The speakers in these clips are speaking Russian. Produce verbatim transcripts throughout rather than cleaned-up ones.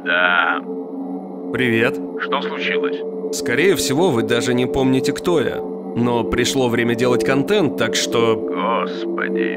Да. Привет. Что случилось? Скорее всего, вы даже не помните, кто я. Но пришло время делать контент, так что... Господи.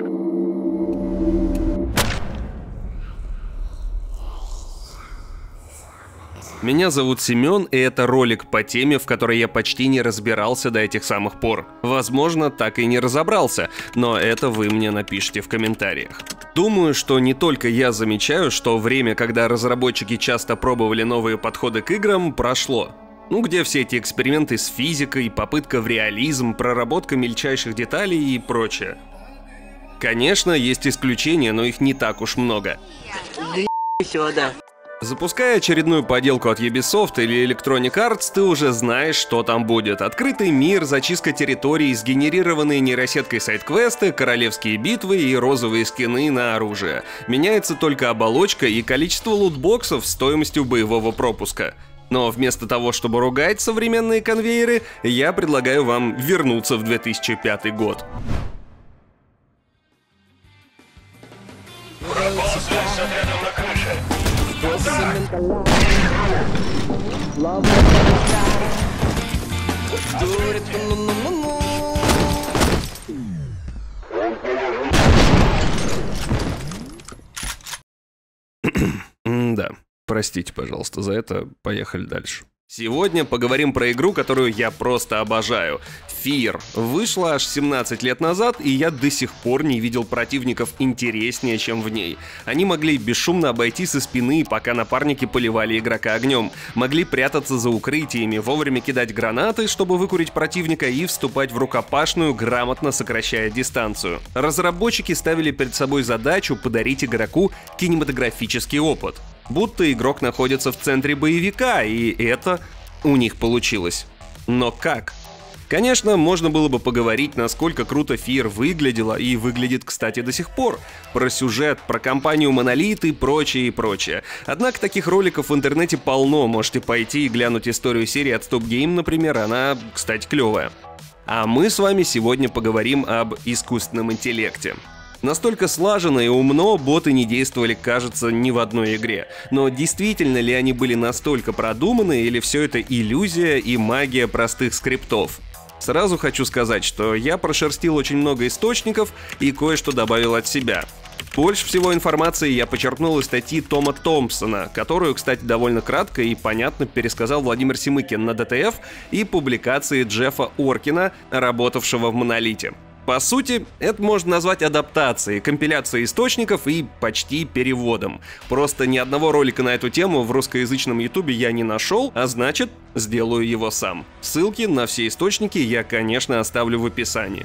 Меня зовут Семен, и это ролик по теме, в которой я почти не разбирался до этих самых пор. Возможно, так и не разобрался, но это вы мне напишите в комментариях. Думаю, что не только я замечаю, что время, когда разработчики часто пробовали новые подходы к играм, прошло. Ну, где все эти эксперименты с физикой, попытка в реализм, проработка мельчайших деталей и прочее. Конечно, есть исключения, но их не так уж много. Да сюда. Запуская очередную поделку от Ubisoft или Electronic Arts, ты уже знаешь, что там будет. Открытый мир, зачистка территорий, сгенерированные нейросеткой сайд-квесты, королевские битвы и розовые скины на оружие. Меняется только оболочка и количество лутбоксов с стоимостью боевого пропуска. Но вместо того, чтобы ругать современные конвейеры, я предлагаю вам вернуться в две тысячи пятый год. Да, простите, пожалуйста, за это. Поехали дальше. Сегодня поговорим про игру, которую я просто обожаю. Fear. Вышла аж семнадцать лет назад, и я до сих пор не видел противников интереснее, чем в ней. Они могли бесшумно обойти со спины, пока напарники поливали игрока огнем. Могли прятаться за укрытиями, вовремя кидать гранаты, чтобы выкурить противника, и вступать в рукопашную, грамотно сокращая дистанцию. Разработчики ставили перед собой задачу подарить игроку кинематографический опыт. Будто игрок находится в центре боевика, и это у них получилось. Но как? Конечно, можно было бы поговорить, насколько круто Fear выглядела и выглядит, кстати, до сих пор. Про сюжет, про компанию Monolith и прочее и прочее. Однако таких роликов в интернете полно, можете пойти и глянуть историю серии от Stop Game, например, она, кстати, клевая. А мы с вами сегодня поговорим об искусственном интеллекте. Настолько слаженно и умно боты не действовали, кажется, ни в одной игре. Но действительно ли они были настолько продуманы, или все это иллюзия и магия простых скриптов? Сразу хочу сказать, что я прошерстил очень много источников и кое-что добавил от себя. Больше всего информации я почерпнул из статьи Тома Томпсона, которую, кстати, довольно кратко и понятно пересказал Владимир Семыкин на ди ти эф, и публикации Джеффа Оркина, работавшего в Монолите. По сути, это можно назвать адаптацией, компиляцией источников и почти переводом. Просто ни одного ролика на эту тему в русскоязычном ютубе я не нашел, а значит, сделаю его сам. Ссылки на все источники я, конечно, оставлю в описании.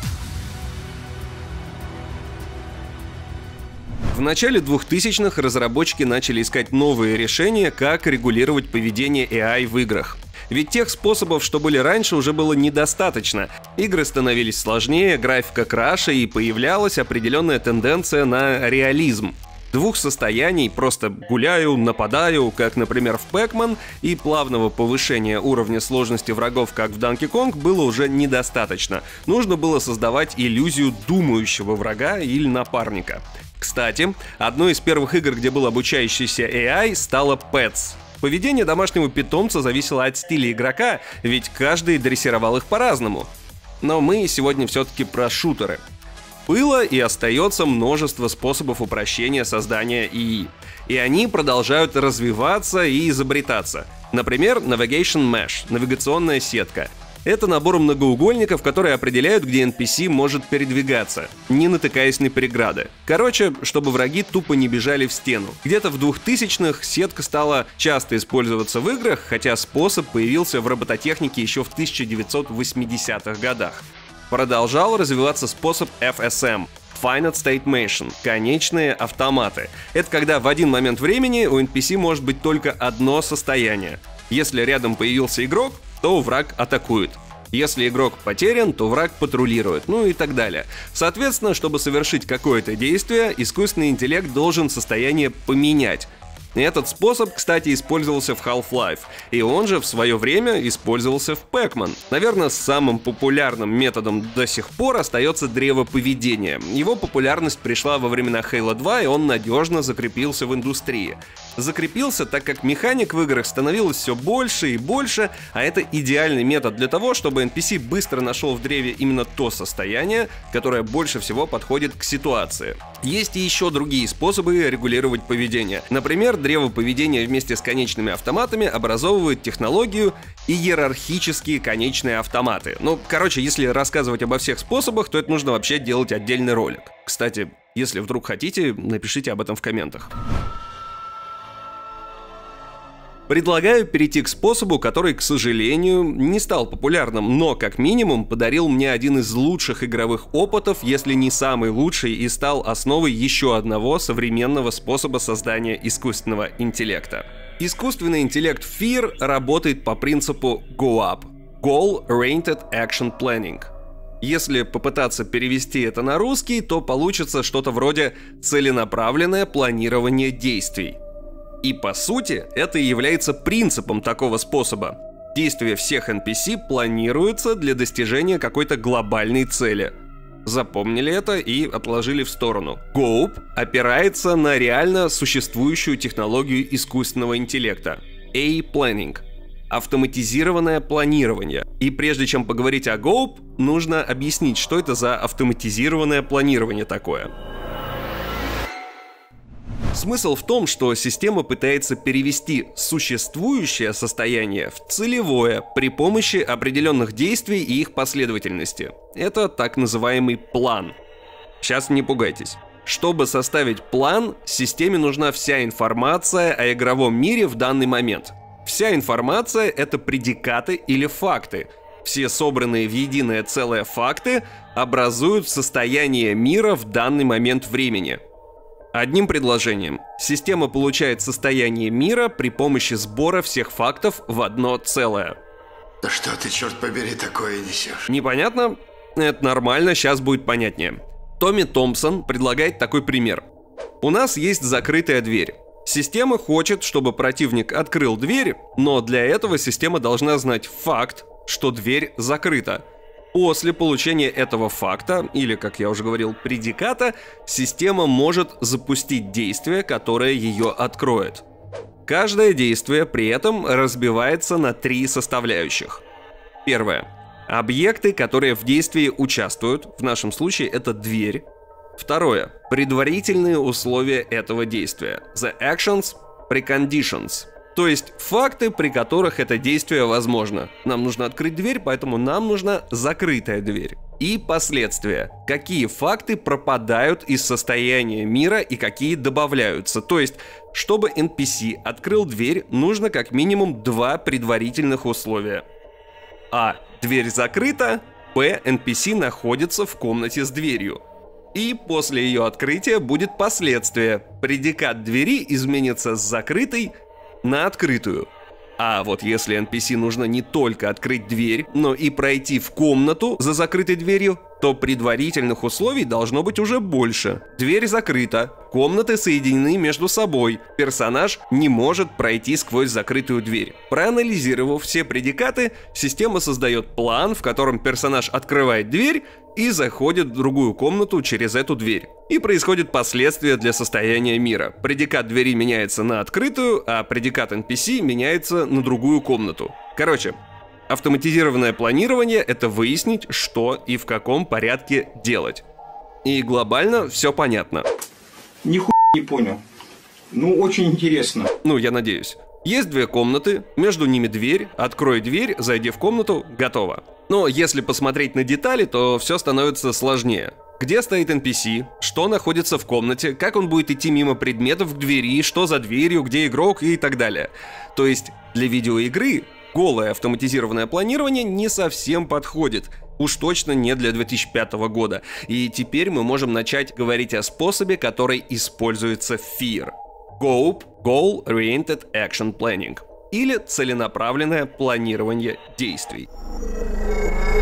В начале двухтысячных разработчики начали искать новые решения, как регулировать поведение эй ай в играх. Ведь тех способов, что были раньше, уже было недостаточно. Игры становились сложнее, графика краше, и появлялась определенная тенденция на реализм. Двух состояний, просто гуляю, нападаю, как, например, в Pac-Man, и плавного повышения уровня сложности врагов, как в Donkey Kong, было уже недостаточно. Нужно было создавать иллюзию думающего врага или напарника. Кстати, одной из первых игр, где был обучающийся эй ай, стала Pets. Поведение домашнего питомца зависело от стиля игрока, ведь каждый дрессировал их по-разному. Но мы сегодня все-таки про шутеры. Было и остается множество способов упрощения создания ИИ. И они продолжают развиваться и изобретаться. Например, Navigation Mesh — навигационная сетка. Это набор многоугольников, которые определяют, где эн пи си может передвигаться, не натыкаясь на преграды. Короче, чтобы враги тупо не бежали в стену. Где-то в двухтысячных сетка стала часто использоваться в играх, хотя способ появился в робототехнике еще в тысяча девятьсот восьмидесятых годах. Продолжал развиваться способ эф эс эм — Finite State Machine — конечные автоматы. Это когда в один момент времени у эн пи си может быть только одно состояние. Если рядом появился игрок, то враг атакует. Если игрок потерян, то враг патрулирует, ну и так далее. Соответственно, чтобы совершить какое-то действие, искусственный интеллект должен состояние поменять. Этот способ, кстати, использовался в Half-Life, и он же в свое время использовался в Pac-Man. Наверное, самым популярным методом до сих пор остается древо поведения. Его популярность пришла во времена Halo два, и он надежно закрепился в индустрии. Закрепился, так как механик в играх становилось все больше и больше, а это идеальный метод для того, чтобы эн пи си быстро нашел в древе именно то состояние, которое больше всего подходит к ситуации. Есть и еще другие способы регулировать поведение. Например, древо поведения вместе с конечными автоматами образовывает технологию иерархические конечные автоматы. Ну, короче, если рассказывать обо всех способах, то это нужно вообще делать отдельный ролик. Кстати, если вдруг хотите, напишите об этом в комментах. Предлагаю перейти к способу, который, к сожалению, не стал популярным, но, как минимум, подарил мне один из лучших игровых опытов, если не самый лучший, и стал основой еще одного современного способа создания искусственного интеллекта. Искусственный интеллект Fear работает по принципу гоап – Goal-Oriented Action Planning. Если попытаться перевести это на русский, то получится что-то вроде «целенаправленное планирование действий». И по сути, это и является принципом такого способа. Действия всех эн пи си планируются для достижения какой-то глобальной цели. Запомнили это и отложили в сторону. гоап опирается на реально существующую технологию искусственного интеллекта – A-Planning – автоматизированное планирование. И прежде чем поговорить о гоап, нужно объяснить, что это за автоматизированное планирование такое. Смысл в том, что система пытается перевести существующее состояние в целевое при помощи определенных действий и их последовательности. Это так называемый план. Сейчас не пугайтесь. Чтобы составить план, системе нужна вся информация о игровом мире в данный момент. Вся информация — это предикаты или факты. Все собранные в единое целое факты образуют состояние мира в данный момент времени. Одним предложением, система получает состояние мира при помощи сбора всех фактов в одно целое. Да что ты, черт побери, такое несешь? Непонятно? Это нормально, сейчас будет понятнее. Томми Томпсон предлагает такой пример. У нас есть закрытая дверь. Система хочет, чтобы противник открыл дверь, но для этого система должна знать факт, что дверь закрыта. После получения этого факта, или, как я уже говорил, предиката, система может запустить действие, которое ее откроет. Каждое действие при этом разбивается на три составляющих. Первое. Объекты, которые в действии участвуют, в нашем случае это дверь. Второе. Предварительные условия этого действия. The actions preconditions. То есть факты, при которых это действие возможно. Нам нужно открыть дверь, поэтому нам нужна закрытая дверь. И последствия. Какие факты пропадают из состояния мира и какие добавляются. То есть, чтобы эн пи си открыл дверь, нужно как минимум два предварительных условия. А. Дверь закрыта. Б. эн пи си находится в комнате с дверью. И после ее открытия будет последствие. Предикат двери изменится с закрытой на открытую. А вот если эн пи си нужно не только открыть дверь, но и пройти в комнату за закрытой дверью, то предварительных условий должно быть уже больше. Дверь закрыта, комнаты соединены между собой, персонаж не может пройти сквозь закрытую дверь. Проанализировав все предикаты, система создает план, в котором персонаж открывает дверь и заходит в другую комнату через эту дверь. И происходит последствия для состояния мира. Предикат двери меняется на открытую, а предикат эн пи си меняется на другую комнату. Короче, автоматизированное планирование — это выяснить, что и в каком порядке делать. И глобально все понятно. Нихуя не понял. Ну, очень интересно. Ну, я надеюсь. Есть две комнаты, между ними дверь, открой дверь, зайди в комнату, готово. Но если посмотреть на детали, то все становится сложнее. Где стоит эн пи си, что находится в комнате, как он будет идти мимо предметов к двери, что за дверью, где игрок и так далее. То есть для видеоигры голое автоматизированное планирование не совсем подходит. Уж точно не для две тысячи пятого года. И теперь мы можем начать говорить о способе, который используется в Fear. гоап – Goal-Oriented Action Planning. Или целенаправленное планирование действий.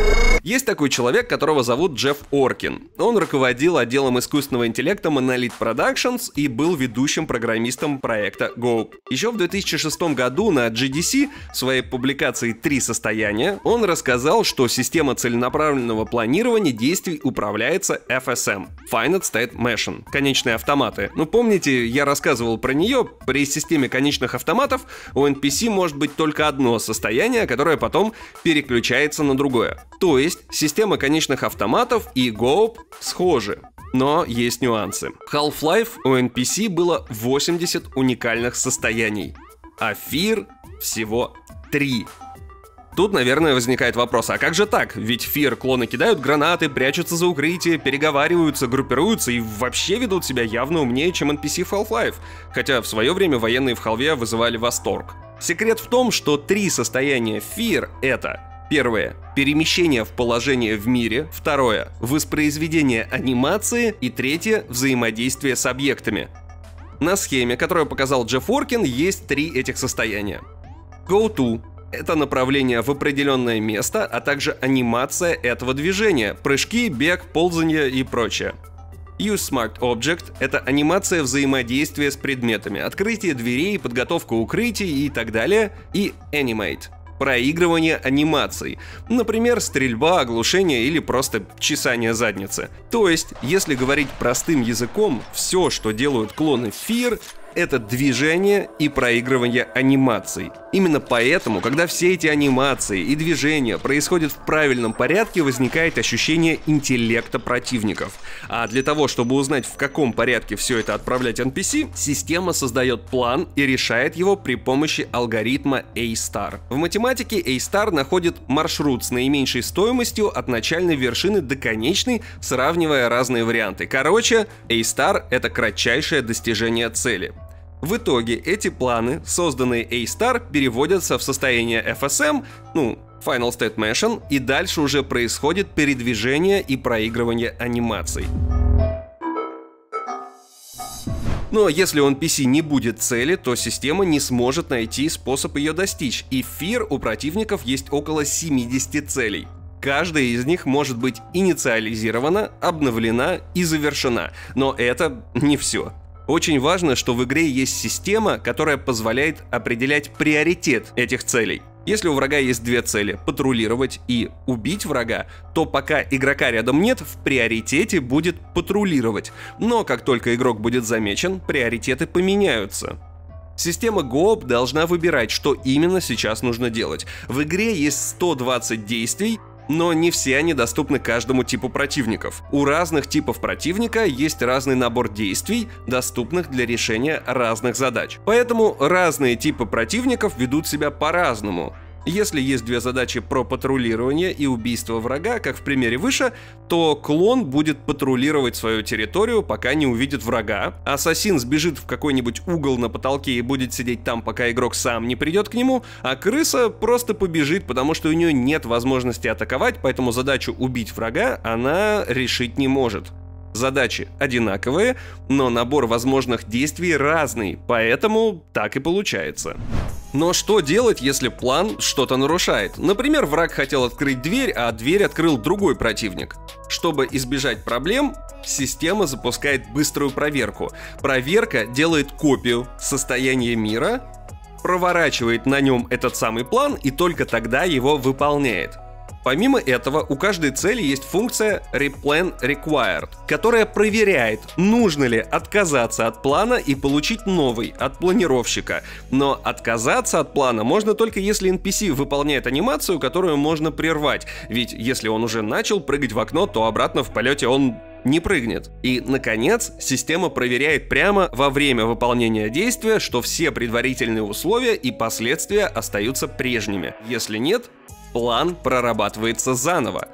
Есть такой человек, которого зовут Джефф Оркин. Он руководил отделом искусственного интеллекта Monolith Productions и был ведущим программистом проекта Гоуп. Еще в две тысячи шестом году на джи ди си в своей публикации «Три состояния» он рассказал, что система целенаправленного планирования действий управляется эф эс эм – Finite State Machine – конечные автоматы. Ну помните, я рассказывал про нее, при системе конечных автоматов у эн пи си может быть только одно состояние, которое потом переключается на другое. То есть система конечных автоматов и Гоуп схожи. Но есть нюансы. В Half-Life у эн пи си было восемьдесят уникальных состояний, а Fear всего три. Тут, наверное, возникает вопрос, а как же так? Ведь Fear клоны кидают гранаты, прячутся за укрытие, переговариваются, группируются и вообще ведут себя явно умнее, чем эн пи си в Half-Life. Хотя в свое время военные в Half-Life вызывали восторг. Секрет в том, что три состояния Fear — это: первое — перемещение в положение в мире, второе — воспроизведение анимации и третье — взаимодействие с объектами. На схеме, которую показал Джефф Оркин, есть три этих состояния. Go to — это направление в определенное место, а также анимация этого движения, прыжки, бег, ползанье и прочее. Use Smart Object — это анимация взаимодействия с предметами, открытие дверей, подготовка укрытий и так далее. И Animate — проигрывание анимаций, например, стрельба, оглушение или просто чесание задницы. То есть, если говорить простым языком, все, что делают клоны Fear, это движение и проигрывание анимаций. Именно поэтому, когда все эти анимации и движения происходят в правильном порядке, возникает ощущение интеллекта противников. А для того, чтобы узнать, в каком порядке все это отправлять эн пи си, система создает план и решает его при помощи алгоритма A-Star. В математике A-Star находит маршрут с наименьшей стоимостью от начальной вершины до конечной, сравнивая разные варианты. Короче, A-Star — это кратчайшее достижение цели. В итоге эти планы, созданные A-Star, переводятся в состояние эф эс эм, ну, Final State Machine, и дальше уже происходит передвижение и проигрывание анимаций. Но если у эн пи си не будет цели, то система не сможет найти способ ее достичь, и в Fear у противников есть около семидесяти целей. Каждая из них может быть инициализирована, обновлена и завершена, но это не все. Очень важно, что в игре есть система, которая позволяет определять приоритет этих целей. Если у врага есть две цели — патрулировать и убить врага, то пока игрока рядом нет, в приоритете будет патрулировать. Но как только игрок будет замечен, приоритеты поменяются. Система Гоуп должна выбирать, что именно сейчас нужно делать. В игре есть сто двадцать действий, но не все они доступны каждому типу противников. У разных типов противника есть разный набор действий, доступных для решения разных задач. Поэтому разные типы противников ведут себя по-разному. Если есть две задачи про патрулирование и убийство врага, как в примере выше, то клон будет патрулировать свою территорию, пока не увидит врага. Ассасин сбежит в какой-нибудь угол на потолке и будет сидеть там, пока игрок сам не придет к нему, а крыса просто побежит, потому что у нее нет возможности атаковать, поэтому задачу убить врага она решить не может. Задачи одинаковые, но набор возможных действий разный, поэтому так и получается. Но что делать, если план что-то нарушает? Например, враг хотел открыть дверь, а дверь открыл другой противник. Чтобы избежать проблем, система запускает быструю проверку. Проверка делает копию состояния мира, проворачивает на нем этот самый план и только тогда его выполняет. Помимо этого, у каждой цели есть функция Replan Required, которая проверяет, нужно ли отказаться от плана и получить новый от планировщика. Но отказаться от плана можно только если эн пи си выполняет анимацию, которую можно прервать, ведь если он уже начал прыгать в окно, то обратно в полете он не прыгнет. И, наконец, система проверяет прямо во время выполнения действия, что все предварительные условия и последствия остаются прежними. Если нет, план прорабатывается заново.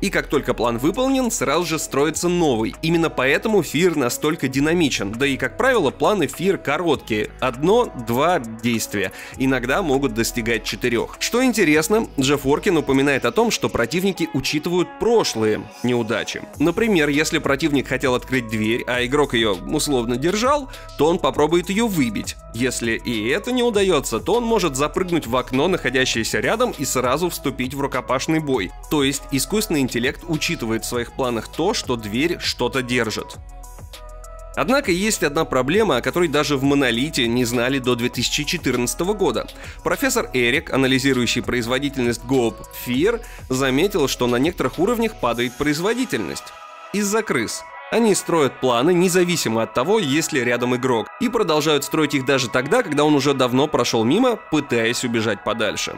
И как только план выполнен, сразу же строится новый. Именно поэтому Fear настолько динамичен. Да и, как правило, планы Fear короткие. Одно-два действия. Иногда могут достигать четырех. Что интересно, Джефф Оркин упоминает о том, что противники учитывают прошлые неудачи. Например, если противник хотел открыть дверь, а игрок ее условно держал, то он попробует ее выбить. Если и это не удается, то он может запрыгнуть в окно, находящееся рядом, и сразу вступить в рукопашный бой. То есть искусственный интеллект учитывает в своих планах то, что дверь что-то держит. Однако есть одна проблема, о которой даже в Монолите не знали до две тысячи четырнадцатого года. Профессор Эрик, анализирующий производительность Гоуп Fear, заметил, что на некоторых уровнях падает производительность. Из-за крыс. Они строят планы независимо от того, есть ли рядом игрок, и продолжают строить их даже тогда, когда он уже давно прошел мимо, пытаясь убежать подальше.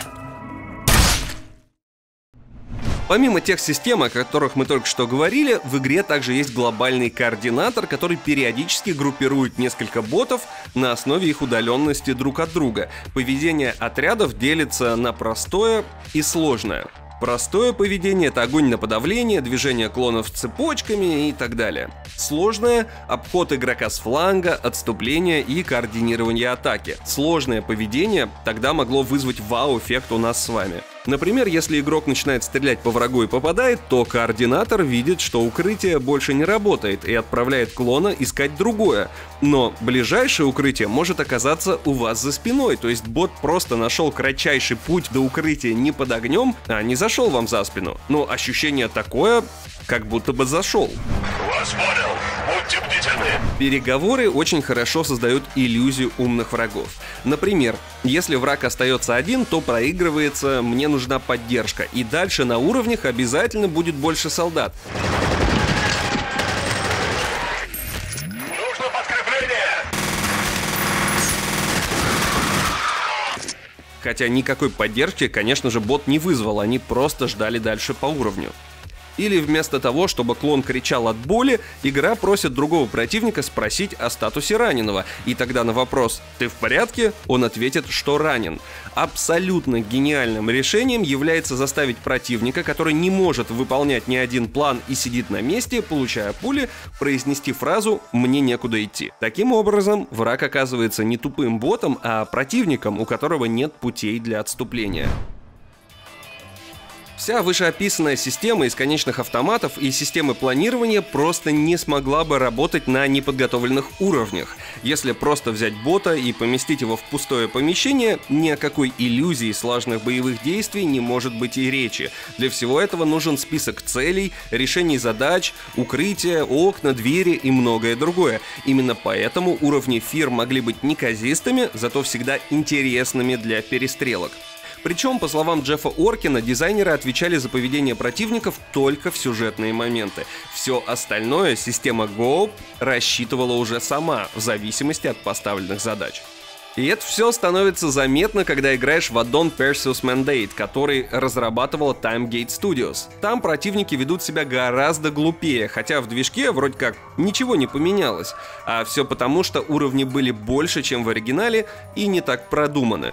Помимо тех систем, о которых мы только что говорили, в игре также есть глобальный координатор, который периодически группирует несколько ботов на основе их удаленности друг от друга. Поведение отрядов делится на простое и сложное. Простое поведение — это огонь на подавление, движение клонов цепочками и так далее. Сложное — обход игрока с фланга, отступление и координирование атаки. Сложное поведение тогда могло вызвать вау-эффект у нас с вами. Например, если игрок начинает стрелять по врагу и попадает, то координатор видит, что укрытие больше не работает и отправляет клона искать другое. Но ближайшее укрытие может оказаться у вас за спиной, то есть бот просто нашел кратчайший путь до укрытия не под огнем, а не зашел вам за спину. Но ощущение такое, как будто бы зашел. Вас понял. Будьте бдительны. Переговоры очень хорошо создают иллюзию умных врагов. Например, если враг остается один, то проигрывается «мне нужна поддержка», и дальше на уровнях обязательно будет больше солдат. Нужно подкрепление. Хотя никакой поддержки, конечно же, бот не вызвал, они просто ждали дальше по уровню. Или вместо того, чтобы клон кричал от боли, игра просит другого противника спросить о статусе раненого, и тогда на вопрос «ты в порядке?» он ответит, что ранен. Абсолютно гениальным решением является заставить противника, который не может выполнять ни один план и сидит на месте, получая пули, произнести фразу «мне некуда идти». Таким образом, враг оказывается не тупым ботом, а противником, у которого нет путей для отступления. Вся вышеописанная система из конечных автоматов и системы планирования просто не смогла бы работать на неподготовленных уровнях. Если просто взять бота и поместить его в пустое помещение, ни о какой иллюзии сложных боевых действий не может быть и речи. Для всего этого нужен список целей, решений задач, укрытия, окна, двери и многое другое. Именно поэтому уровни Fear могли быть неказистыми, зато всегда интересными для перестрелок. Причем, по словам Джеффа Оркина, дизайнеры отвечали за поведение противников только в сюжетные моменты. Все остальное система Гоуп рассчитывала уже сама, в зависимости от поставленных задач. И это все становится заметно, когда играешь в аддон Perseus Mandate, который разрабатывала Timegate Studios. Там противники ведут себя гораздо глупее, хотя в движке вроде как ничего не поменялось. А все потому, что уровни были больше, чем в оригинале, и не так продуманы.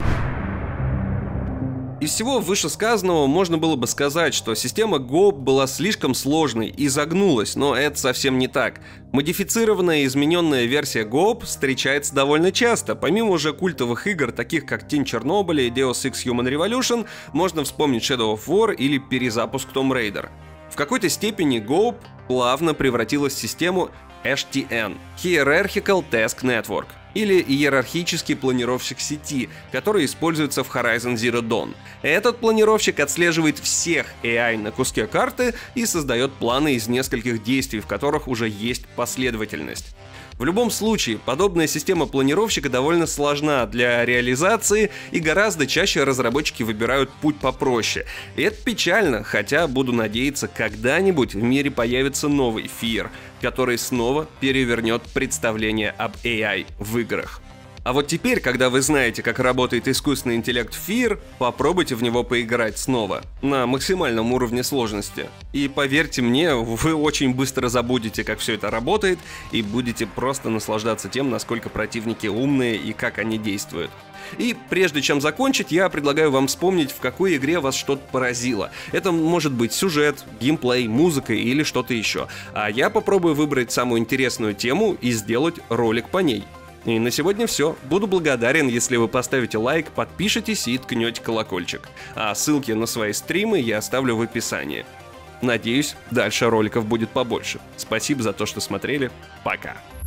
Из всего вышесказанного можно было бы сказать, что система Гоуп была слишком сложной и загнулась, но это совсем не так. Модифицированная и измененная версия Гоуп встречается довольно часто. Помимо уже культовых игр, таких как Тень Чернобыля и Deus Ex Human Revolution, можно вспомнить Shadow of War или перезапуск Tomb Raider. В какой-то степени Гоуп плавно превратилась в систему эйч ти эн – Hierarchical Task Network, или иерархический планировщик сети, который используется в Horizon Zero Dawn. Этот планировщик отслеживает всех эй ай на куске карты и создает планы из нескольких действий, в которых уже есть последовательность. В любом случае, подобная система планировщика довольно сложна для реализации, и гораздо чаще разработчики выбирают путь попроще. И это печально, хотя буду надеяться, когда-нибудь в мире появится новый Fear, который снова перевернет представление об эй ай в играх. А вот теперь, когда вы знаете, как работает искусственный интеллект Fear, попробуйте в него поиграть снова, на максимальном уровне сложности. И поверьте мне, вы очень быстро забудете, как все это работает, и будете просто наслаждаться тем, насколько противники умные и как они действуют. И прежде чем закончить, я предлагаю вам вспомнить, в какой игре вас что-то поразило. Это может быть сюжет, геймплей, музыка или что-то еще. А я попробую выбрать самую интересную тему и сделать ролик по ней. И на сегодня все. Буду благодарен, если вы поставите лайк, подпишитесь и ткнете колокольчик. А ссылки на свои стримы я оставлю в описании. Надеюсь, дальше роликов будет побольше. Спасибо за то, что смотрели. Пока.